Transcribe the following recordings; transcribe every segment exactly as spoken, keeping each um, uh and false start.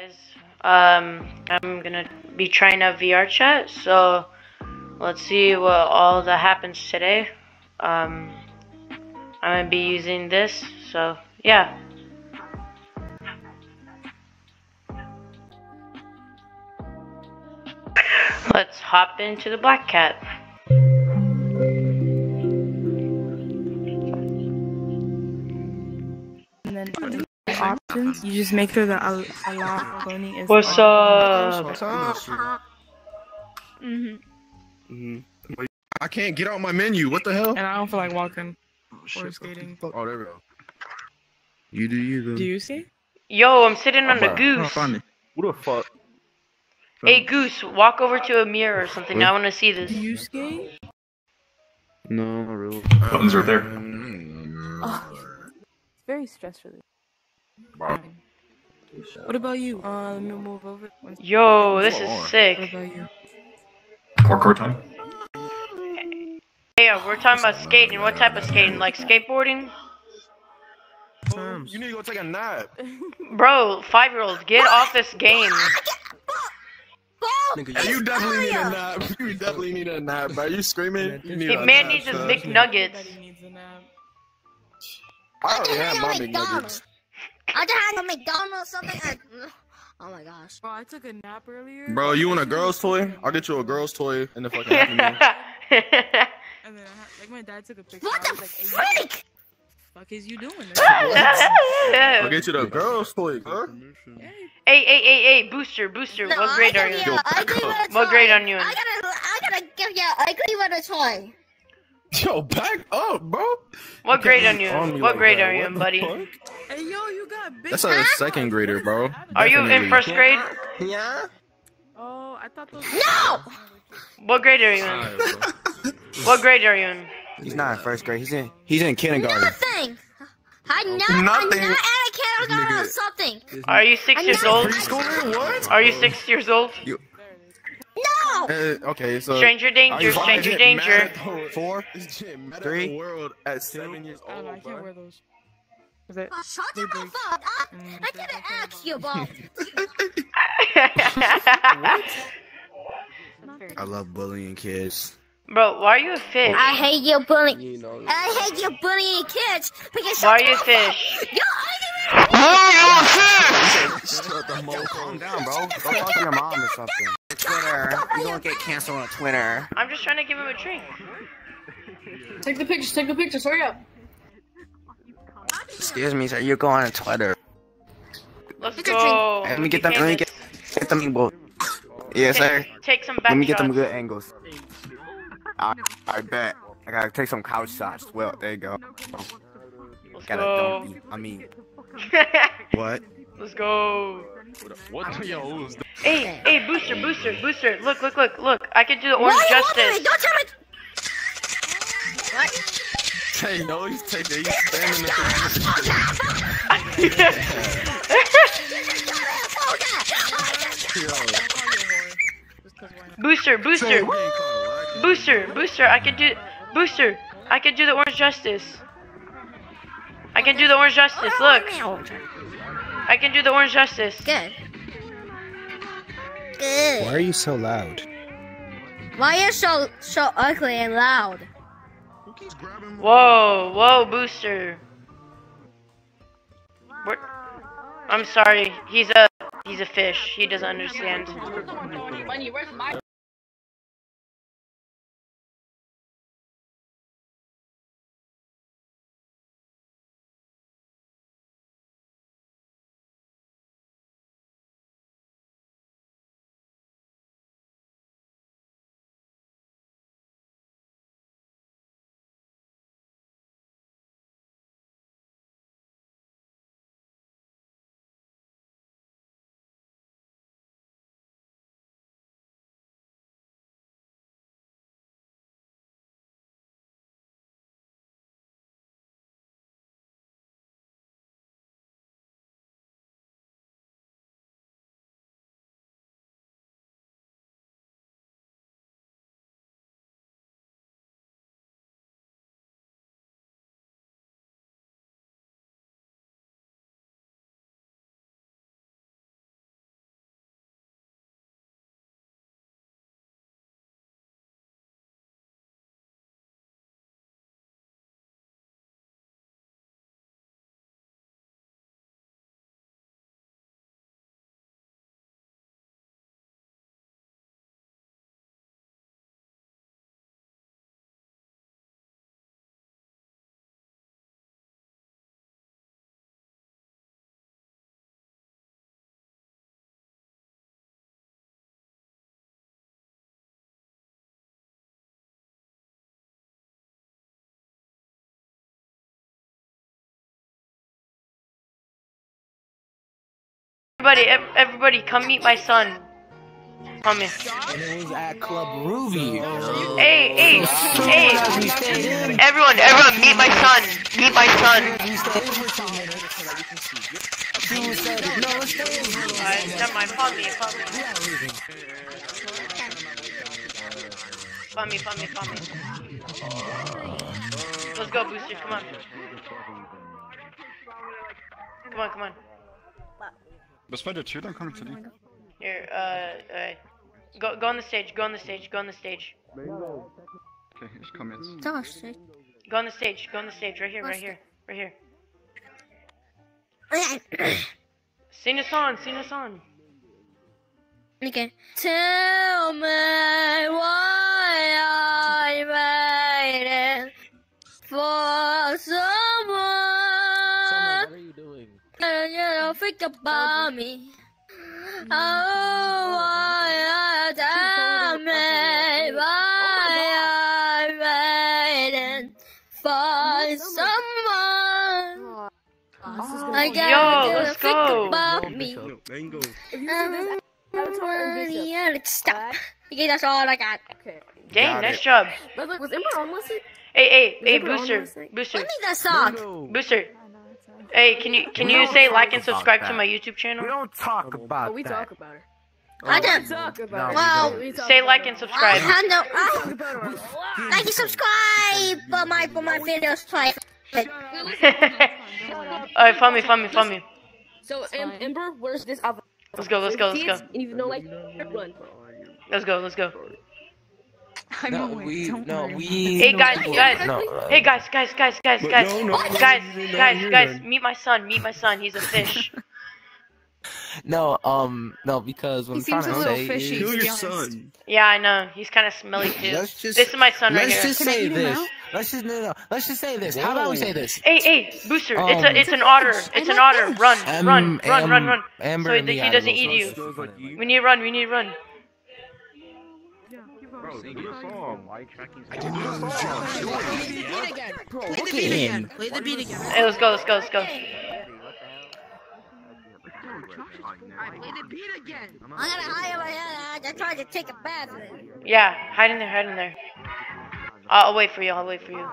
guys. Um, I'm gonna be trying out VrChat, so let's see what all that happens today. Um, I'm gonna be using this, so yeah. Let's hop into the black cat. And then under the options, you just make sure that al allow phony is What's on. up? What's up? Mhm. Mhm. I can't get out my menu. What the hell? And I don't feel like walking Oh, or shit. skating. Oh, there we go. You do you Do though. you skate? Yo, I'm sitting on the Bro, goose. funny. Who the fuck? Hey, goose, walk over to a mirror or something. What? I want to see this. Do you skate? No, not really. Buttons right there. Oh, it's very stress relief. What about you? Uh, let me move over. Yo, this is What sick. about you? Parkour time. Hey, uh, we're talking about skating. What type of skating? Like skateboarding? You need to go take a nap. Bro, five-year-olds, get off this game. Hey, you definitely need a nap. You definitely need a nap, bro. You screaming? You need The a man nap, needs his son. McNuggets. Everybody needs a nap. I already I have just my had a McNuggets. McDonald's. I just had a McDonald's something. I, oh my gosh. Bro, I took a nap earlier. Bro, you want a girl's toy? I'll get you a girl's toy in the fucking Happy Meal. And then I had, like my dad took a picture. What I the was like, hey, freak? what the fuck is you doing? I'll get you the girl's toy, bro. Hey, hey, hey, hey, Booster, Booster, No, what I grade are give you? you. I give you a toy. What grade are you in? I gotta. I gotta give you. I give you a toy. Yo, back up, bro. What You grade can't are you be on in? me What like grade that. are you What in, the buddy? fuck? Hey, yo, you got big. That's a second grader, bro. Are you in Definitely. first grade? Yeah. Oh, I thought those. No. What grade are you in? What grade are you in? He's not in first grade. He's in he's in kindergarten. Nothing. I know. Nothing. I'm not at a kindergarten or Nigga. something. Are you six years old? Preschooler? What? Are you six years old? No. Uh, okay, so. Stranger danger, stranger danger. Four, Three. three, world at seven years I don't know. I old, can't bro. wear those. Is it? Oh, shut They the break. fuck up. Mm, I didn't ask you about. I love bullying kids. Bro, why are you a fish? I hate you bullying. You know, I hate you bullying kids because. Why are shut you a the fish? fuck- Yo, shut the mo- Calm down, bro. Go talk to your mom or something. Twitter. You gonna get canceled on Twitter. I'm just trying to give him a drink. Take the pictures, take the pictures, hurry up. Excuse me, sir. You're going on Twitter. Let's Take a go. Let me get them. Let me get get them. Well, yes, sir. Take, take some back Let me get them shots. good angles. I, I bet. I gotta take some couch shots. Well, there you go. Let's Gotta go. don't. I mean, what? Let's go. What? Yo, who's the- Hey, hey, Booster, Booster, Booster. Look, look, look, look. I can do the why orange are you watching me? justice. Don't tell me. What? Hey, no, he's taking. He's standing Booster, Booster, Booster, Booster. I can do, Booster. I can do the orange justice. I can do the orange justice. Look, I can do the orange justice. Good. Good. Why are you so loud? Why are you so so ugly and loud? Whoa, whoa, Booster. What? I'm sorry. He's a he's a fish. He doesn't understand. Money, where's my everybody, ev everybody, come meet my son. Come here. And it was at Club Ruby. Hey, hey, hey! Everyone, everyone, meet my son. Meet my son. Alright, never mind. Follow me, follow me. Follow me, follow me, follow me. Let's go, Booster. Come on. Come on, come on. Was war der Tür? Dann komm ich zu dir. Here, uh, alright. Go, go on the stage. Go on the stage. Go on the stage. Okay, ich komm jetzt. Go on the stage. Go on the stage. Right here. Right here. Right here. Okay. Sing a song. Sing a song. Okay. Tell me why I'm waiting for someone. Summer, what are you doing? And you don't think about me. Oh, why tell me why I'm waiting for someone. I Yo, gotta let's think go. about me. Um, stop. Okay, that's all I got. Okay. Dang, Got nice it. job. Was, was Ember on listen? Hey, hey, hey, Ember on Booster. listen? Booster. Give me that song. Booster. Hey, can you can you say like and subscribe to my YouTube channel? We don't talk about Oh, we that. talk about her. I We don't. talk about No, her. we Well, don't. We talk Say about like her. and I subscribe. have no. We I talk about her. like and subscribe for my for my videos. Try. Alright, follow me, follow me, follow me. So, em Ember, where's this outfit? Let's go, let's go, let's go. And even though, like, run. Let's go, let's go. I'm No, away, we, don't no, worry. we. Hey guys, guys. No, Hey guys, guys, guys, guys, But guys, no, no, guys, no, guys, no, no, guys, no, guys. no. Meet my son, meet my son. He's a fish. no, um, no, because what He I'm trying seems to a little say fishy. is, Kill to be your honest. son. Yeah, I know. He's kind of smelly too. let's just, This is my son right let's here. just Can I say eat him this. out? Let's just no, no. Let's just say this. How about we say this? Hey, hey, Booster. It's a, Um, it's an otter. It's an otter. Run, Am- run, run, Am- run, run. Amber So and that me he are doesn't those eat ones. you. Feels like you. We need to run. We need to run. Bro, do the song. Why tracking? Bro, look at him. Play the beat again. Hey, let's go. Let's go. Let's go. I'm gonna hide my head. I tried to take a bath. Yeah, hide in there. Hide in there. I'll, I'll wait for you. I'll wait for you.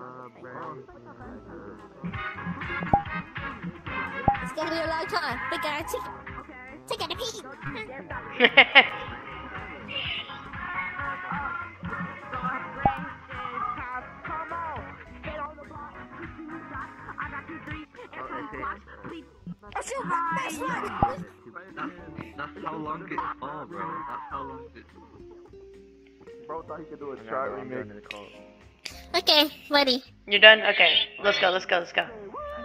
It's gonna be a long time. We gotta take take a pee. That's how long it's for, bro. That's how long it's Bro thought he could do a chart remix. Okay, ready. You're done? Okay. Let's go. Let's go. Let's go.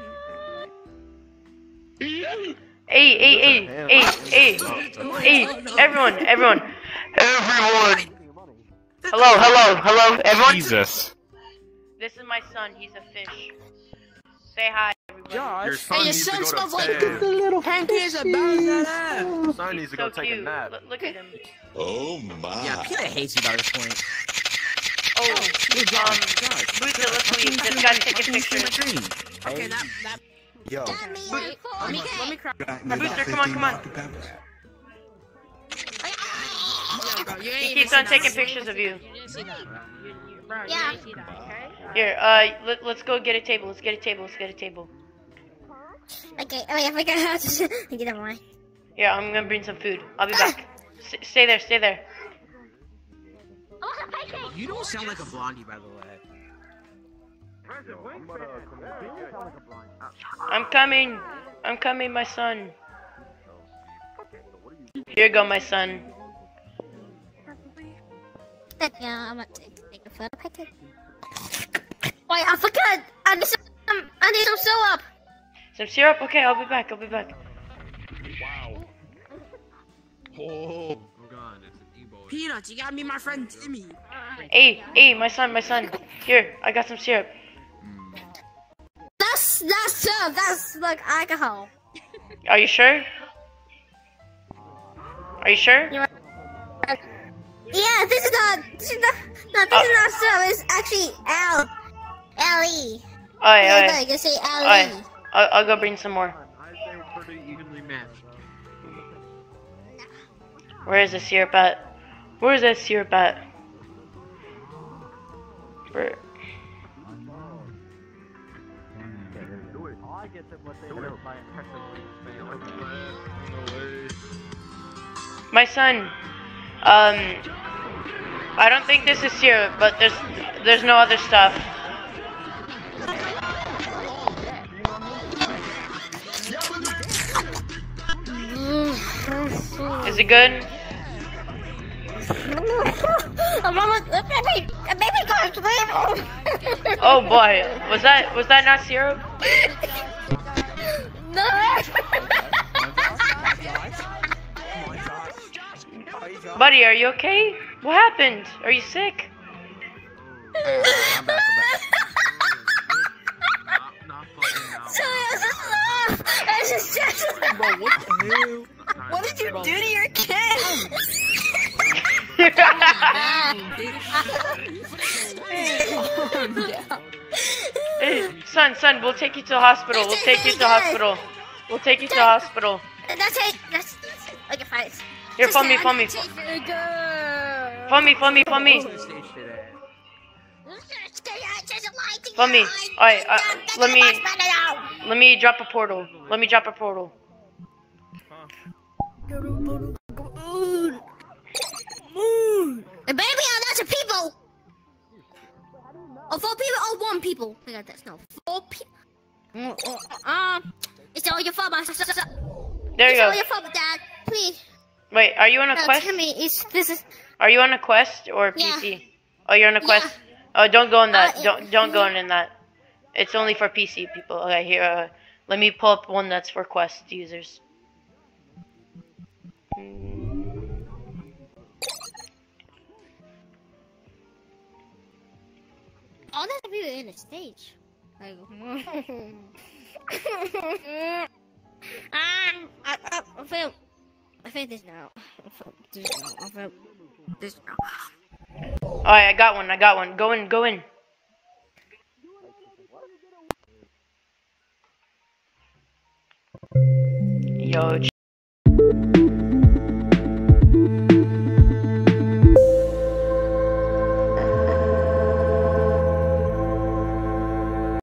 Hey, hey, hey, hey, hey, hey, everyone, everyone, everyone. Hello, hello, hello, everyone. Jesus. This is my son. He's a fish. Say hi, everybody. Your son Hey, your needs son to go smells to like bed. the little pancakes about that Your son needs to So go take a cute. nap. Look, look at him. Oh my. Yeah, Peter hates you by this point. Oh, um, Booster, let's leave. This guy's taking pictures. Okay, that that. Yo. That means Let me let me cry. Booster, come on, come on. You He keeps on taking pictures of you. You didn't see that. You, you, bro, you Yeah. didn't see that, okay? Here, uh, let, let's go get a table. Let's get a table. Let's get a table. Okay, oh yeah, I forgot how to get online. Yeah, I'm gonna bring some food. I'll be back. S stay there, stay there. You don't sound like a blondie, by the way. I'm coming. I'm coming, my son. Here you go, my son. Yeah, I'm gonna take, take a photo packet. Wait, I forgot. I need some. I need some syrup. Some syrup? Okay, I'll be back. I'll be back. Oh. Peanuts, you gotta meet my friend Timmy. Hey, hey, my son, my son. Here, I got some syrup. That's that's syrup. That's like alcohol. Are you sure? Are you sure? You're right. Yeah, this is not. This is not. No, this is not syrup. It's actually L. L E. Alright, Yeah, no, alright. you can say L E. Alright, I'll, I'll go bring some more. Where is the syrup at? Where is that syrup at? Where? My son, um, I don't think this is syrup, but there's there's no other stuff. Is it good? Oh boy, was that was that not syrup? No. Buddy, are you okay? What happened? Are you sick? Hey, I'm back, I just Bro, what the hell? What did you do to your kid? Hey, son, son, we'll take you to the hospital. We'll take you to the hospital. We'll take you to the hospital. That's it. That's, that's it. Okay, fine. Here, phone me, phone me. Phone me, phone me, phone me. Phone me. Alright, uh, let me, let me drop a portal. Let me drop a portal. A baby and lots of people. Oh, four people or one people? I got this. No, four people. Um, it's all your fault, my sister. There you It's go. all your fault, Dad. Please. Wait, are you on a No, quest? tell me, it's this is. Are you on a quest or P C? Oh, you're on a quest. Oh, don't go in that. Uh, Don't don't go in that. It's only for P C people. Okay, here. Uh, let me pull up one that's for quest users. All that people in the stage. Like, um, I, I, I feel, I feel this now. I feel this now. I feel this now. Alright, I got one. I got one. Go in. Go in. Yo.